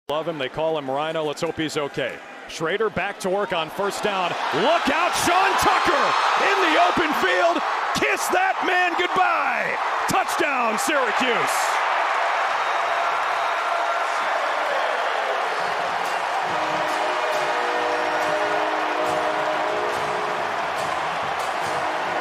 Love him. They call him Rhino. Let's hope he's okay. Schrader back to work on first down. Look out, Sean Tucker in the open field. Kiss that man goodbye. Touchdown, Syracuse.